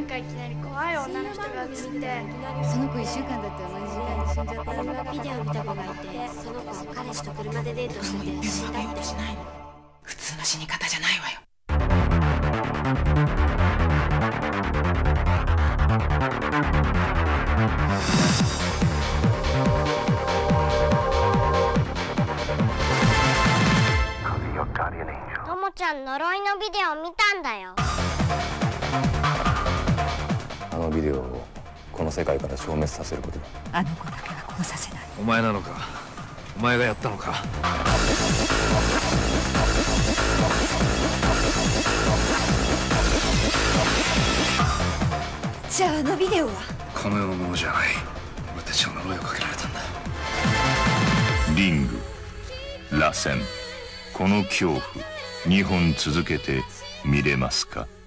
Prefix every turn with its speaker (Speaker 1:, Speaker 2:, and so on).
Speaker 1: なんかいきなり怖い女の人が映って、
Speaker 2: その子1週間だって同じ時間に死んじゃったんだ。
Speaker 3: ビデオ見た子がいて、その子は彼氏と車でデートしてて死んだって。
Speaker 4: 普通の死に方じゃないわよ。
Speaker 5: ともちゃん呪いのビデオ見たんだよ。
Speaker 6: あのビデオをこの世界から消滅させることだ。
Speaker 3: あの子だけは殺させない。
Speaker 7: お前なのか。お前がやったのか。
Speaker 3: じゃああのビデオは
Speaker 7: この世のものじゃない。俺たちの呪いをかけられたんだ。
Speaker 8: リング、螺旋、この恐怖2本続けて見れますか。